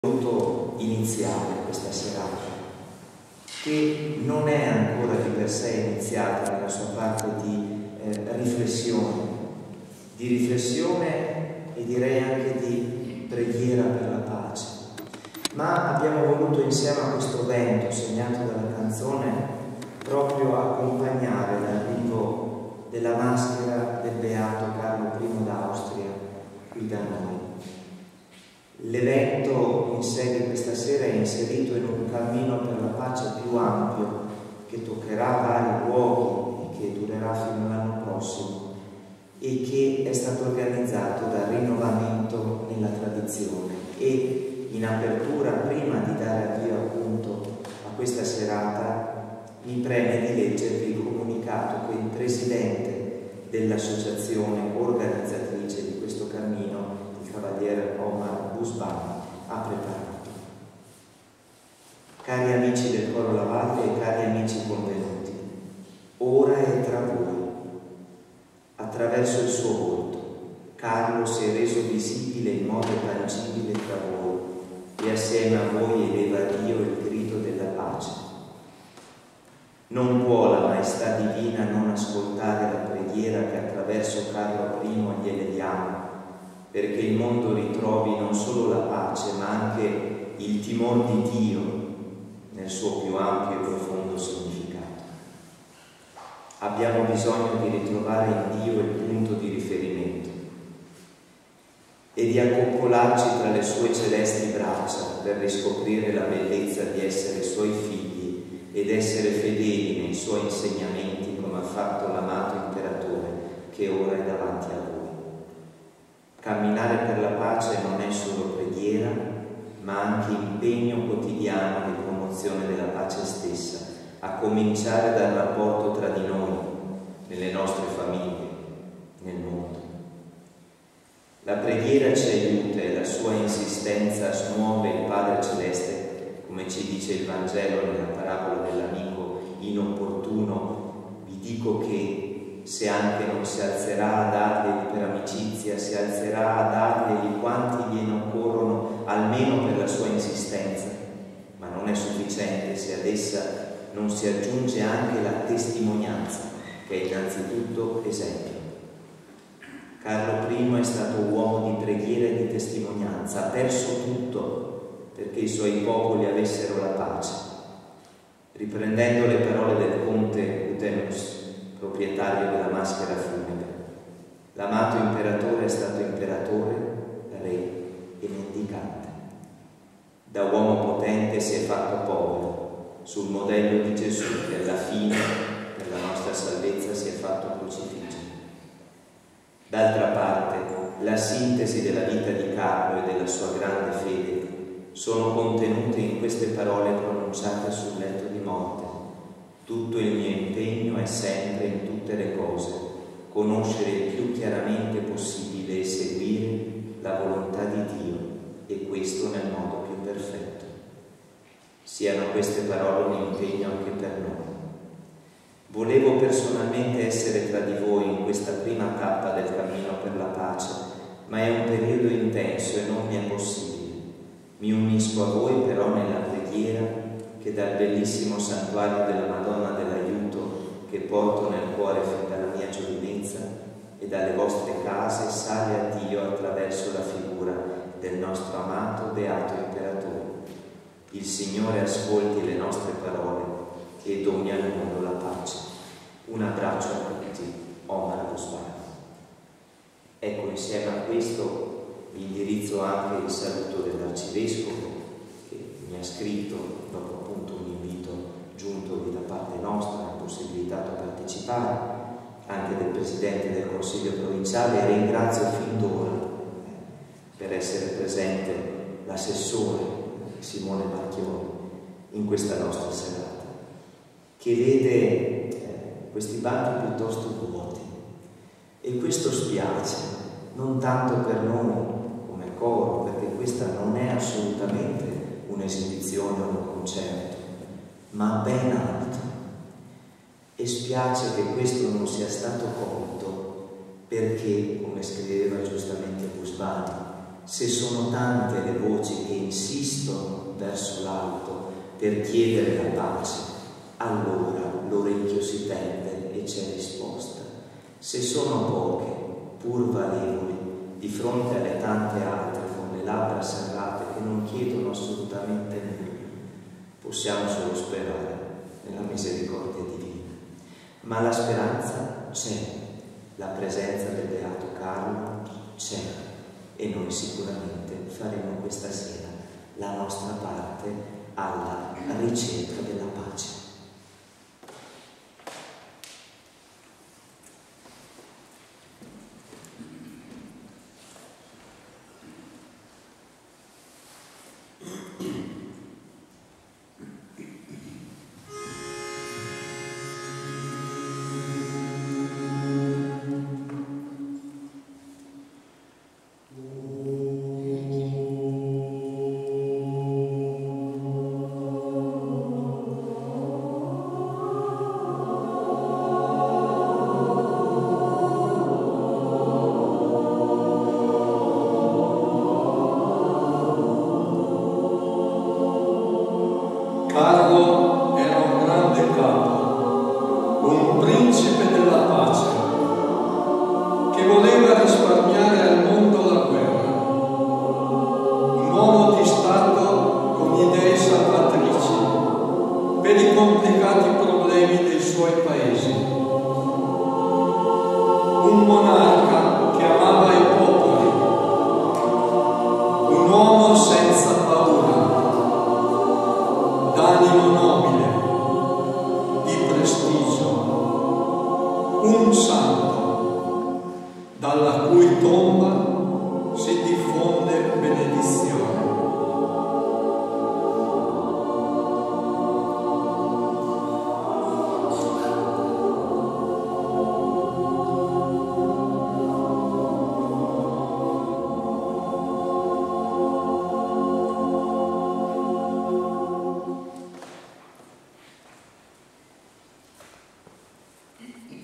voluto iniziare questa serata, che non è ancora di per sé iniziata nella sua parte di riflessione e direi anche di preghiera per la pace, ma abbiamo voluto insieme a questo vento segnato dalla canzone proprio accompagnare l'arrivo della maschera del beato Carlo I d'Austria qui da noi. L'evento in sé di questa sera è inserito in un cammino per la pace più ampio che toccherà vari luoghi e che durerà fino all'anno prossimo e che è stato organizzato dal rinnovamento nella tradizione. E in apertura, prima di dare avvio appunto a questa serata, mi preme di leggervi il comunicato che il presidente dell'associazione organizzatrice di questo cammino, il cavaliere Omar Busban, ha preparato. Cari amici del Coro La Valle e cari amici convenuti, ora è tra voi. Attraverso il suo volto, Carlo si è reso visibile in modo tangibile tra voi e assieme a voi eleva a Dio il grido della pace. Non può la Maestà Divina non ascoltare la preghiera che attraverso Carlo I gli eleviamo, perché il mondo ritrovi non solo la pace, ma anche il timore di Dio nel suo più ampio e profondo significato. Abbiamo bisogno di ritrovare in Dio il punto di riferimento e di accoccolarci tra le sue celesti braccia per riscoprire la bellezza di essere suoi figli ed essere fedeli nei suoi insegnamenti, come ha fatto l'amato imperatore che ora è davanti a voi. Camminare per la pace non è solo preghiera, ma anche impegno quotidiano di promozione della pace stessa, a cominciare dal rapporto tra di noi, nelle nostre famiglie, nel mondo. La preghiera ci aiuta e la sua insistenza smuove il Padre Celeste, come ci dice il Vangelo nella parabola dell'amico inopportuno. Vi dico che se anche non si alzerà a darglieli per amicizia, si alzerà a darglieli quanti gliene occorrono, almeno per la sua insistenza, ma non è sufficiente se ad essa non si aggiunge anche la testimonianza, che è innanzitutto esempio. Carlo I è stato uomo di preghiera e di testimonianza, ha perso tutto perché i suoi popoli avessero la pace. Riprendendo le parole del conte Utenus, proprietario della maschera funebre, l'amato imperatore è stato imperatore, re e mendicante. Da uomo potente si è fatto povero, sul modello di Gesù che alla fine, per la nostra salvezza, si è fatto crocifiggere. D'altra parte, la sintesi della vita di Carlo e della sua grande fede sono contenute in queste parole pronunciate sul letto di morte. Tutto il mio impegno è sempre in tutte le cose conoscere il più chiaramente possibile e seguire la volontà di Dio, e questo nel modo più perfetto. Siano queste parole un impegno anche per noi. Volevo personalmente essere tra di voi in questa prima tappa del cammino per la pace, ma è un periodo intenso e non mi è possibile. Mi unisco a voi però nella preghiera che dal bellissimo santuario della Madonna dell'Aiuto, che porto nel cuore fin dalla mia giovinezza, e dalle vostre case sale a Dio attraverso la figura del nostro amato beato imperatore. Il Signore ascolti le nostre parole e doni al mondo la pace. Un abbraccio a tutti, Omar Busban. Ecco, insieme a questo vi indirizzo anche il saluto dell'Arcivescovo, che mi ha scritto dopo appunto un invito giuntovi da parte nostra, ha possibilitato di partecipare, anche del Presidente del Consiglio provinciale, e ringrazio fin d'ora per essere presente l'assessore Simone Marchioni in questa nostra serata, che vede questi banchi piuttosto vuoti, e questo spiace, non tanto per noi come coro, perché questa non è assolutamente un'esibizione o un concerto, ma ben altro, e spiace che questo non sia stato colto, perché, come scriveva giustamente Busban, se sono tante le voci che insistono verso l'alto per chiedere la pace, allora l'orecchio si tende e c'è risposta. Se sono poche, pur valevoli, di fronte alle tante altre con le labbra serrate che non chiedono assolutamente nulla, possiamo solo sperare nella misericordia divina. Ma la speranza c'è, la presenza del Beato Carlo c'è, e noi sicuramente faremo questa sera la nostra parte alla ricerca della pace.